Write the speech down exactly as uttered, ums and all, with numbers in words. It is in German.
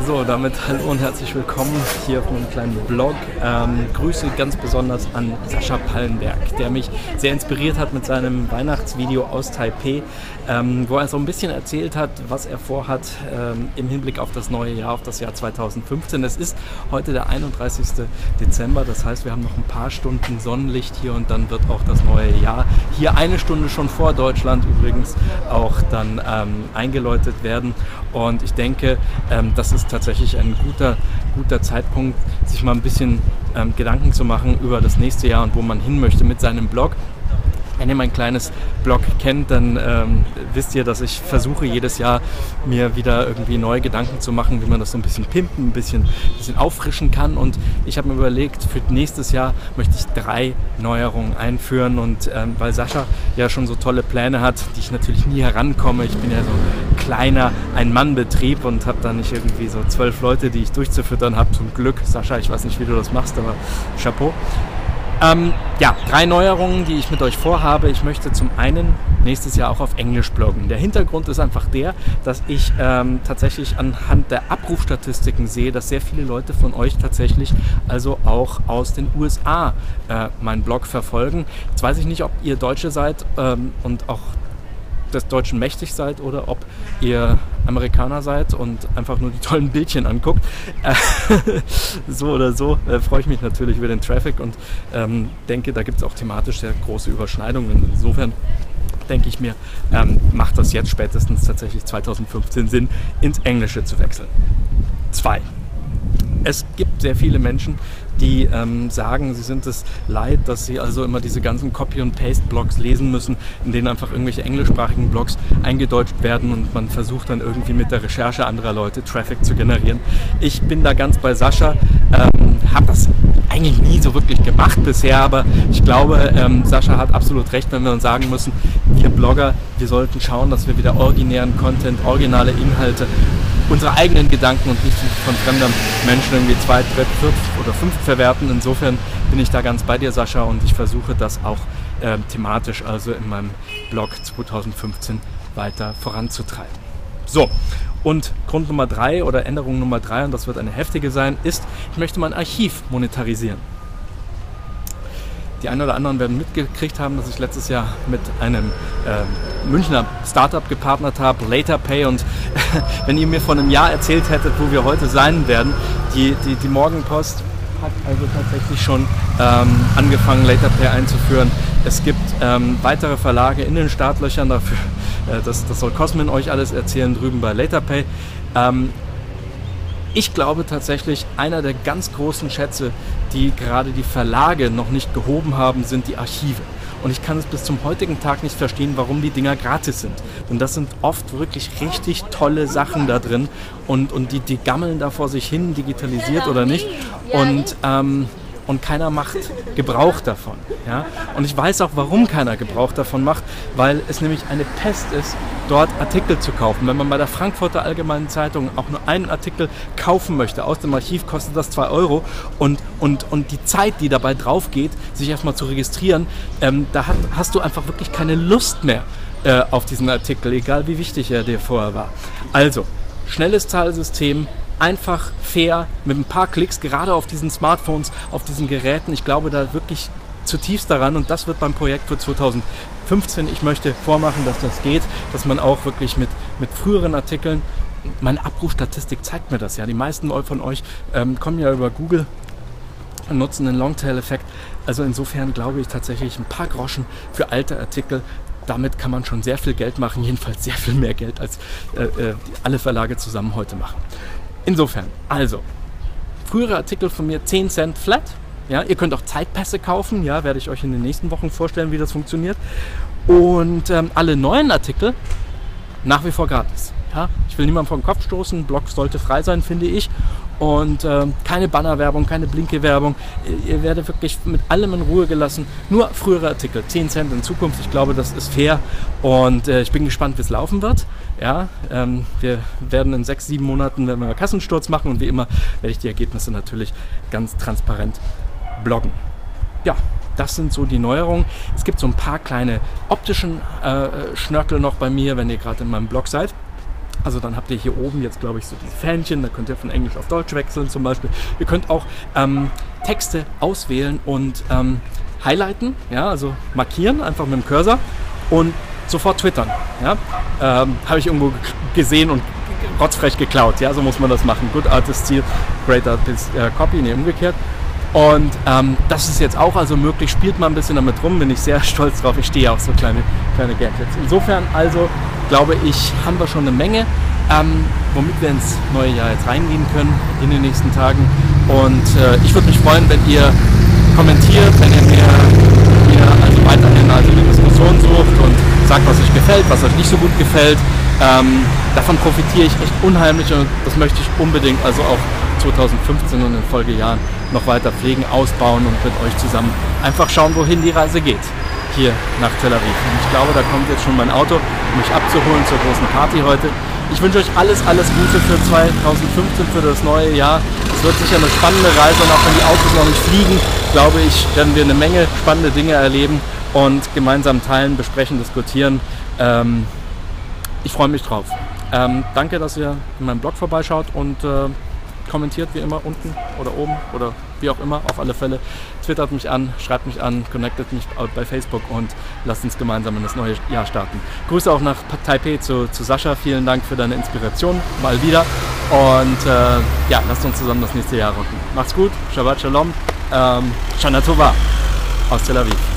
So, damit hallo und herzlich willkommen hier auf meinem kleinen Blog. Ähm, Grüße ganz besonders an Sascha Pallenberg, der mich sehr inspiriert hat mit seinem Weihnachtsvideo aus Taipei, ähm, wo er so ein bisschen erzählt hat, was er vorhat ähm, im Hinblick auf das neue Jahr, auf das Jahr zweitausendfünfzehn. Es ist heute der einunddreißigste Dezember, das heißt, wir haben noch ein paar Stunden Sonnenlicht hier und dann wird auch das neue Jahr hier eine Stunde schon vor Deutschland übrigens auch dann ähm, eingeläutet werden. Und ich denke, ähm, das ist tatsächlich ein guter, guter Zeitpunkt, sich mal ein bisschen ähm, Gedanken zu machen über das nächste Jahr und wo man hin möchte mit seinem Blog. Wenn ihr mein kleines Blog kennt, dann ähm, wisst ihr, dass ich versuche jedes Jahr mir wieder irgendwie neue Gedanken zu machen, wie man das so ein bisschen pimpen, ein bisschen, bisschen auffrischen kann. Und ich habe mir überlegt, für nächstes Jahr möchte ich drei Neuerungen einführen. Und ähm, weil Sascha ja schon so tolle Pläne hat, die ich natürlich nie herankomme. Ich bin ja so ein kleiner Ein-Mann-Betrieb und habe da nicht irgendwie so zwölf Leute, die ich durchzufüttern habe. Zum Glück, Sascha, ich weiß nicht, wie du das machst, aber Chapeau. Ähm, ja, drei Neuerungen, die ich mit euch vorhabe. Ich möchte zum einen nächstes Jahr auch auf Englisch bloggen. Der Hintergrund ist einfach der, dass ich ähm, tatsächlich anhand der Abrufstatistiken sehe, dass sehr viele Leute von euch tatsächlich also auch aus den U S A äh, meinen Blog verfolgen. Jetzt weiß ich nicht, ob ihr Deutsche seid ähm, und auch des Deutschen mächtig seid oder ob ihr Amerikaner seid und einfach nur die tollen Bildchen anguckt. Äh, so oder so äh, freue ich mich natürlich über den Traffic und ähm, denke, da gibt es auch thematisch sehr große Überschneidungen. Insofern denke ich mir, ähm, macht das jetzt spätestens tatsächlich zweitausendfünfzehn Sinn, ins Englische zu wechseln. Zwei. Es gibt sehr viele Menschen, die ähm, sagen, sie sind es leid, dass sie also immer diese ganzen Copy- und Paste-Blogs lesen müssen, in denen einfach irgendwelche englischsprachigen Blogs eingedeutscht werden und man versucht dann irgendwie mit der Recherche anderer Leute Traffic zu generieren. Ich bin da ganz bei Sascha, ähm, habe das eigentlich nie so wirklich gemacht bisher, aber ich glaube, ähm, Sascha hat absolut recht, wenn wir uns sagen müssen, wir Blogger, wir sollten schauen, dass wir wieder originären Content, originale Inhalte, unsere eigenen Gedanken und nicht von fremden Menschen irgendwie zwei, drei, vier oder fünf verwerten. Insofern bin ich da ganz bei dir, Sascha, und ich versuche das auch äh, thematisch also in meinem Blog zweitausendfünfzehn weiter voranzutreiben. So, und Grund Nummer drei oder Änderung Nummer drei, und das wird eine heftige sein, ist, ich möchte mein Archiv monetarisieren. Die einen oder anderen werden mitgekriegt haben, dass ich letztes Jahr mit einem äh, Münchner Startup gepartnert habe, LaterPay. Und wenn ihr mir vor einem Jahr erzählt hättet, wo wir heute sein werden, die, die, die Morgenpost hat also tatsächlich schon ähm, angefangen, LaterPay einzuführen. Es gibt ähm, weitere Verlage in den Startlöchern dafür. Äh, das, das soll Cosmin euch alles erzählen drüben bei LaterPay. Ähm, Ich glaube tatsächlich, einer der ganz großen Schätze, die gerade die Verlage noch nicht gehoben haben, sind die Archive. Und ich kann es bis zum heutigen Tag nicht verstehen, warum die Dinger gratis sind. Denn das sind oft wirklich richtig tolle Sachen da drin und, und die, die gammeln da vor sich hin, digitalisiert oder nicht. Und ähm, Und keiner macht Gebrauch davon. Ja? Und ich weiß auch, warum keiner Gebrauch davon macht, weil es nämlich eine Pest ist, dort Artikel zu kaufen. Wenn man bei der Frankfurter Allgemeinen Zeitung auch nur einen Artikel kaufen möchte aus dem Archiv, kostet das zwei Euro. Und, und, und die Zeit, die dabei drauf geht, sich erstmal zu registrieren, ähm, da hat, hast du einfach wirklich keine Lust mehr äh, auf diesen Artikel, egal wie wichtig er dir vorher war. Also, schnelles Zahlsystem, einfach, fair, mit ein paar Klicks, gerade auf diesen Smartphones, auf diesen Geräten. Ich glaube da wirklich zutiefst daran und das wird beim Projekt für zweitausendfünfzehn, ich möchte vormachen, dass das geht, dass man auch wirklich mit, mit früheren Artikeln, meine Abrufstatistik zeigt mir das ja, die meisten von euch ähm, kommen ja über Google und nutzen den Longtail-Effekt. Also insofern glaube ich tatsächlich ein paar Groschen für alte Artikel. Damit kann man schon sehr viel Geld machen, jedenfalls sehr viel mehr Geld, als äh, äh, alle Verlage zusammen heute machen. Insofern, also, frühere Artikel von mir zehn Cent flat. Ja, ihr könnt auch Zeitpässe kaufen, ja, werde ich euch in den nächsten Wochen vorstellen, wie das funktioniert. Und ähm, alle neuen Artikel nach wie vor gratis. Ja, ich will niemandem vor den Kopf stoßen, Blog sollte frei sein, finde ich. Und äh, keine Bannerwerbung, keine Blinke-Werbung. Ihr, ihr werdet wirklich mit allem in Ruhe gelassen. Nur frühere Artikel, zehn Cent in Zukunft. Ich glaube, das ist fair. Und äh, ich bin gespannt, wie es laufen wird. Ja, ähm, wir werden in sechs, sieben Monaten werden wir einen Kassensturz machen. Und wie immer werde ich die Ergebnisse natürlich ganz transparent bloggen. Ja, das sind so die Neuerungen. Es gibt so ein paar kleine optischen äh, Schnörkel noch bei mir, wenn ihr gerade in meinem Blog seid. Also dann habt ihr hier oben jetzt, glaube ich, so die Fähnchen, da könnt ihr von Englisch auf Deutsch wechseln zum Beispiel. Ihr könnt auch ähm, Texte auswählen und ähm, highlighten, ja, also markieren, einfach mit dem Cursor und sofort twittern. Ja? Ähm, Habe ich irgendwo gesehen und rotzfrech geklaut, ja, so muss man das machen. Good Artist Steal, Great Artist äh, Copy, ne, umgekehrt. Und ähm, das ist jetzt auch also möglich, spielt mal ein bisschen damit rum, bin ich sehr stolz drauf, ich stehe auf so kleine, kleine Gadgets. Insofern also, glaube ich, haben wir schon eine Menge, ähm, womit wir ins neue Jahr jetzt reingehen können in den nächsten Tagen. Und äh, ich würde mich freuen, wenn ihr kommentiert, wenn ihr mir, mir also weiterhin also eine Diskussion sucht und sagt, was euch gefällt, was euch nicht so gut gefällt. Ähm, davon profitiere ich echt unheimlich und das möchte ich unbedingt also auch zweitausendfünfzehn und in den Folgejahren noch weiter pflegen, ausbauen und mit euch zusammen einfach schauen, wohin die Reise geht, hier nach Tel Aviv. Und ich glaube, da kommt jetzt schon mein Auto, um mich abzuholen zur großen Party heute. Ich wünsche euch alles, alles Gute für zweitausendfünfzehn, für das neue Jahr. Es wird sicher eine spannende Reise und auch wenn die Autos noch nicht fliegen, glaube ich, werden wir eine Menge spannende Dinge erleben und gemeinsam teilen, besprechen, diskutieren. Ähm, ich freue mich drauf. Ähm, danke, dass ihr in meinem Blog vorbeischaut und äh, kommentiert wie immer unten oder oben oder wie auch immer, auf alle Fälle. Twittert mich an, schreibt mich an, connectet mich bei Facebook und lasst uns gemeinsam in das neue Jahr starten. Grüße auch nach Taipei zu, zu Sascha, vielen Dank für deine Inspiration, mal wieder. Und äh, ja, lasst uns zusammen das nächste Jahr rocken. Macht's gut, Shabbat Shalom, ähm, Shana Tova aus Tel Aviv.